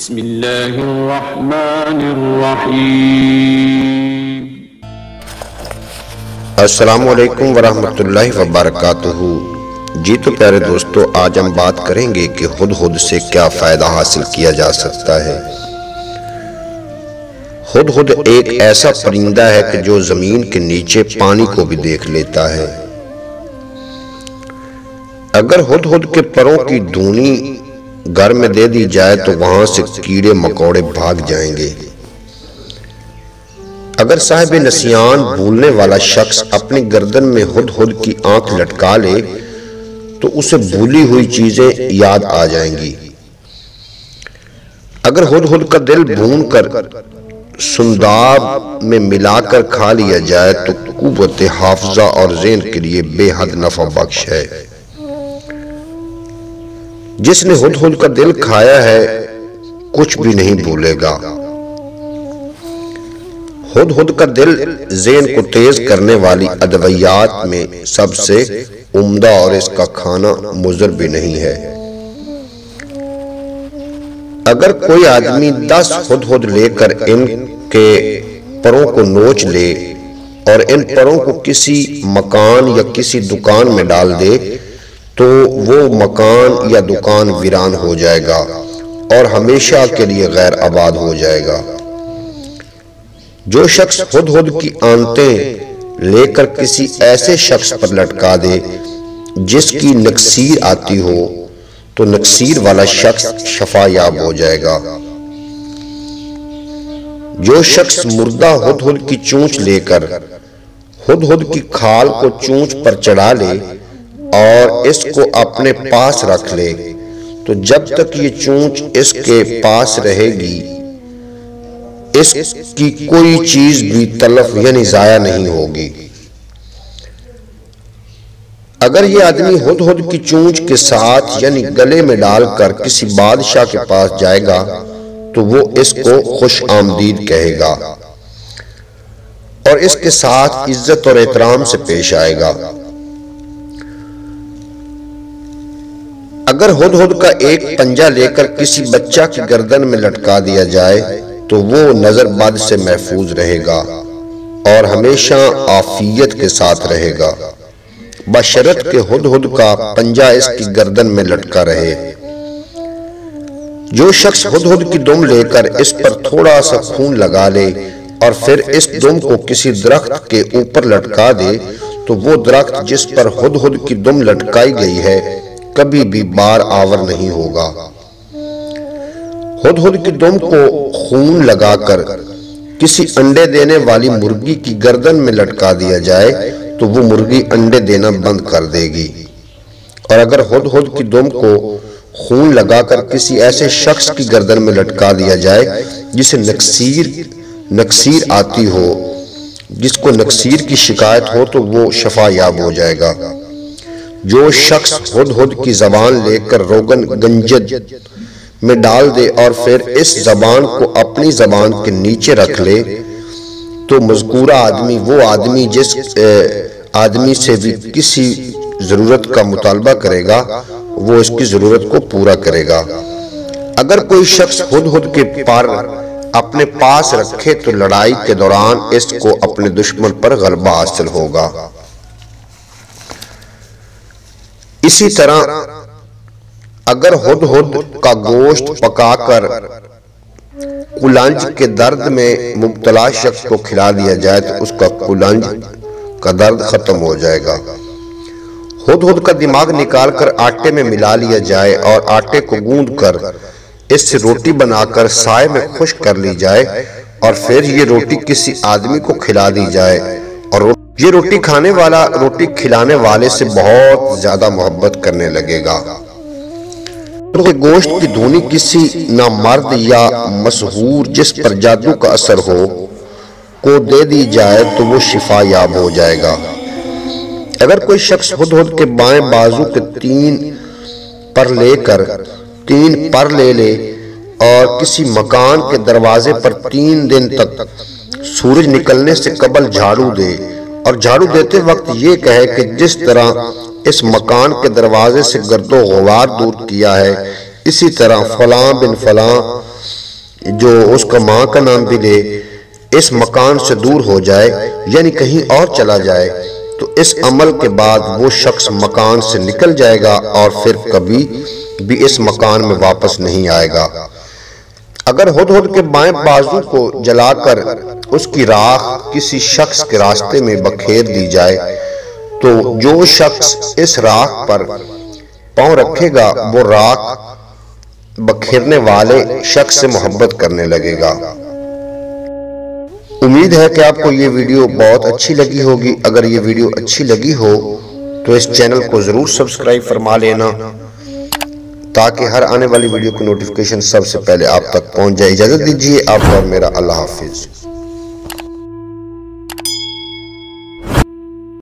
बिस्मिल्लाहिर्रहमानिर्रहीम। अस्सलामुअलैकुम वरहमतुल्लाहि वबरकातुहू। जी तो प्यारे दोस्तों, आज हम बात करेंगे कि हुदहुद से क्या फ़ायदा हासिल किया जा सकता है। हुदहुद एक ऐसा परिंदा है कि जो ज़मीन के नीचे पानी को भी देख लेता है। अगर हुदहुद के परों की धूनी घर में दे दी जाए तो वहां से कीड़े मकोड़े भाग जाएंगे। अगर साहिब नसियान भूलने वाला शख्स अपनी गर्दन में हुदहुद की आंख लटका ले तो उसे भूली हुई चीजें याद आ जाएंगी। अगर हुदहुद का दिल भून कर सुंदाब में मिलाकर खा लिया जाए तो कुव्वत हाफजा और ज़हन के लिए बेहद नफा बख्श है। जिसने हुदहुद का दिल खाया है कुछ भी नहीं भूलेगा। हुदहुद का दिल ज़हन को तेज करने वाली अदवियात में सबसे उम्दा और इसका खाना मुज़र भी नहीं है। अगर कोई आदमी 10 हुदहुद लेकर इनके परों को नोच ले और इन परों को किसी मकान या किसी दुकान में डाल दे तो वो मकान या दुकान वीरान हो जाएगा और हमेशा के लिए गैर आबाद हो जाएगा। जो शख्स हुदहुद की आंतें लेकर किसी ऐसे शख्स पर लटका दे जिसकी नक्सीर आती हो तो नक्सीर वाला शख्स शफायाब हो जाएगा। जो शख्स मुर्दा हुदहुद की चोंच लेकर हुदहुद की खाल को चोंच पर चढ़ा ले और इसको अपने पास रख ले तो जब तक ये चोंच इसके पास रहेगी इसकी कोई चीज भी तलफ यानी जाया नहीं होगी। अगर ये आदमी हुदहुद की चोंच के साथ यानी गले में डालकर किसी बादशाह के पास जाएगा तो वो इसको खुश आमदीद कहेगा और इसके साथ इज्जत और एहतराम से पेश आएगा। अगर हुदहुद का एक पंजा लेकर किसी बच्चा की गर्दन में लटका दिया जाए तो वो नजरबद से महफूज रहेगा और हमेशा आफियत के साथ रहेगा बशरत के हुदहुद का पंजा इसकी गर्दन में लटका रहे। जो शख्स हुदहुद की दुम लेकर इस पर थोड़ा सा खून लगा ले और फिर इस दुम को किसी दरख्त के ऊपर लटका दे तो वो दरख्त जिस पर हुदहुद की दुम लटकाई गई है कभी भी बार आवर नहीं होगा। हुदहुद की दुम को खून लगाकर किसी अंडे देने वाली मुर्गी की गर्दन में लटका दिया जाए तो वो मुर्गी अंडे देना बंद कर देगी। और अगर हुदहुद की दुम को खून लगाकर किसी ऐसे शख्स की गर्दन में लटका दिया जाए जिसे नक्सीर आती हो, जिसको नक्सीर की शिकायत हो तो वो शफायाब हो जाएगा। जो शख्स हुदहुद की जबान लेकर रोगन गंजद में डाल दे और फिर इस जबान को अपनी जबान के नीचे रख ले तो मज़कूरा आदमी वो आदमी जिस आदमी से भी किसी जरूरत का मुतालबा करेगा वो इसकी जरूरत को पूरा करेगा। अगर कोई शख्स हुदहुद के पर अपने पास रखे तो लड़ाई के दौरान इसको अपने दुश्मन पर गलबा हासिल होगा। इसी तरह अगर हुदहुद का गोश्त पकाकर कुलंज के दर्द में मुब्तला शख्स को खिला दिया जाए तो उसका कुलंज का दर्द खत्म हो जाएगा। हुदहुद का दिमाग निकालकर आटे में मिला लिया जाए और आटे को गूंद कर इससे रोटी बनाकर साए में खुश्क कर ली जाए और फिर ये रोटी किसी आदमी को खिला दी जाए और ये रोटी खाने वाला रोटी खिलाने वाले से बहुत ज्यादा मोहब्बत करने लगेगा। तो गोश्त की धूनी किसी नामर्द या मशहूर जिस पर जादू का असर हो को दे दी जाए तो वो शिफायाब हो जाएगा। अगर कोई शख्स हुदहुद के बाएं बाजू के 3 पर ले ले और किसी मकान के दरवाजे पर 3 दिन तक सूरज निकलने से कबल झाड़ू दे और झाड़ू देते वक्त ये कहे कि जिस तरह इस मकान के दरवाजे से गर्दो गुबार दूर किया है इसी तरह फलां बिन फलां जो उसका माँ का नाम भी ले, इस मकान से दूर हो जाए यानी कहीं और चला जाए, तो इस अमल के बाद वो शख्स मकान से निकल जाएगा और फिर कभी भी इस मकान में वापस नहीं आएगा। अगर हुदहुद के बाएं बाजू को जलाकर उसकी राख किसी शख्स के रास्ते में बखेर दी जाए, तो जो शख्स इस राख पर पांव रखेगा वो राख बखेरने वाले शख्स से मोहब्बत करने लगेगा। उम्मीद है कि आपको ये वीडियो बहुत अच्छी लगी होगी। अगर ये वीडियो अच्छी लगी हो तो इस चैनल को जरूर सब्सक्राइब फरमा लेना, ताकि हर आने वाली वीडियो की नोटिफिकेशन सबसे पहले आप तक पहुंच जाए। इजाजत दीजिए आपको और मेरा, अल्लाह हाफिज।